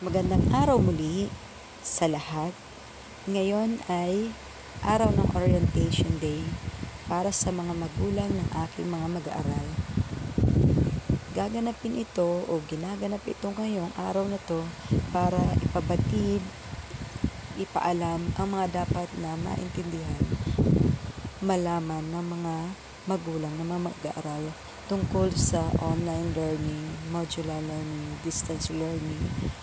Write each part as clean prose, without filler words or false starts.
Magandang araw muli sa lahat. Ngayon ay araw ng Orientation Day para sa mga magulang ng aking mga mag-aaral. Gaganapin ito o ginaganap ito ngayong araw na to para ipabatid, ipaalam ang mga dapat na maintindihan, malaman ng mga magulang ng mga mag-aaral tungkol sa online learning, modular learning, distance learning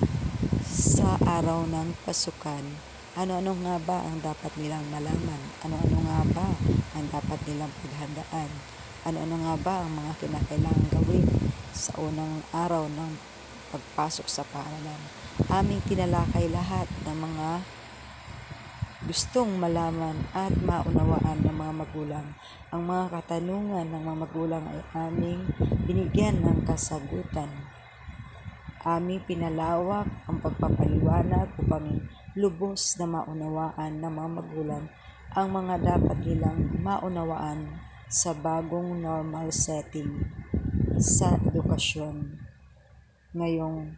sa araw ng pasukan. Ano-ano nga ba ang dapat nilang malaman? Ano-ano nga ba ang dapat nilang paghandaan? Ano-ano nga ba ang mga kinakailangan gawin sa unang araw ng pagpasok sa paaralan? Aming tinalakay lahat ng mga gustong malaman at maunawaan ng mga magulang. Ang mga katanungan ng mga magulang ay aming binigyan ng kasagutan. Aming pinalawak ang pagpapaliwanag upang lubos na maunawaan ng mga magulang ang mga dapat nilang maunawaan sa bagong normal setting sa edukasyon ngayong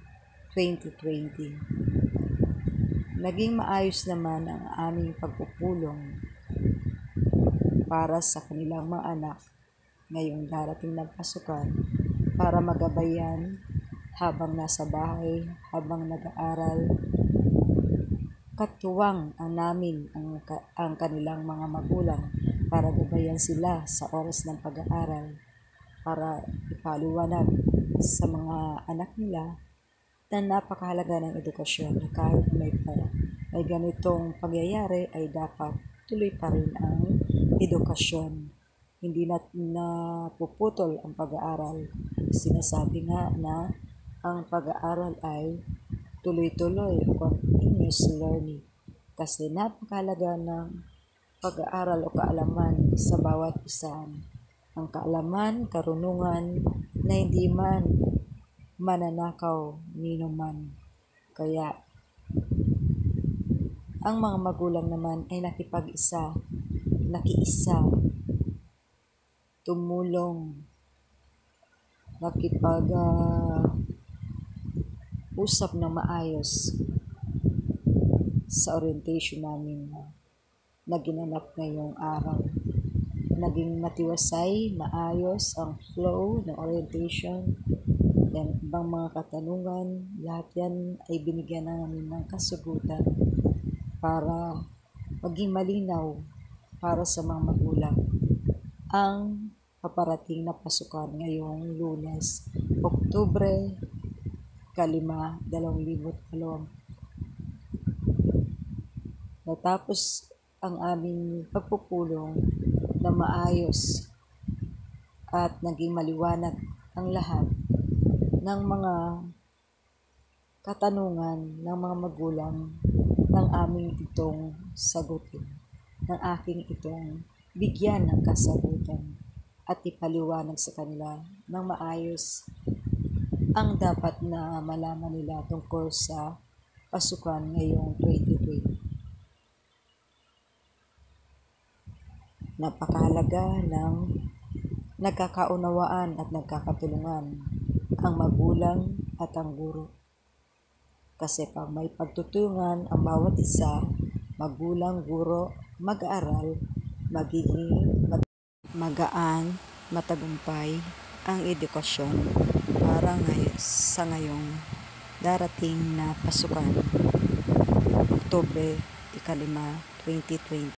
2020. Naging maayos naman ang aming pagpupulong para sa kanilang mga anak ngayong darating ng pasukan para magabayan habang nasa bahay, habang nag-aaral. Katuwang namin ang kanilang mga magulang para gabayan sila sa oras ng pag-aaral, para ipaliwanag sa mga anak nila na napakahalaga ng edukasyon na kahit may ganitong pangyayari ay dapat tuloy pa rin ang edukasyon. Hindi na napuputol ang pag-aaral. Sinasabi nga na ang pag-aaral ay tuloy-tuloy, continuous learning. Kasi napakahalaga ng pag-aaral o kaalaman sa bawat isa. Ang kaalaman, karunungan na hindi man mananakaw nino man. Kaya ang mga magulang naman ay nakiisa, tumulong, usap ng maayos sa orientation namin na ginanap ngayong araw. Naging matiwasay, maayos ang flow ng orientation. Yan, ibang mga katanungan, lahat yan ay binigyan namin ng kasagutan para maging malinaw para sa mga magulang ang paparating na pasukan ngayong Lunes, Oktubre 5, 2020. Natapos ang aming pagpupulong na maayos at naging maliwanag ang lahat ng mga katanungan ng mga magulang ng aming itong sagutin, ng aking itong bigyan ng kasagutan at ipaliwanag sa kanila ng maayos ang dapat na malaman nila tungkol sa pasukan ngayong 2020. Napakahalaga ng nagkakaunawaan at nagkakatulungan ang magulang at ang guro. Kasi pag may pagtutulungan ang bawat isa, magulang, guro, mag-aaral, magiging magaan, matagumpay ang edukasyon para sa ngayong darating na pasukan, Oktubre 5, 2020.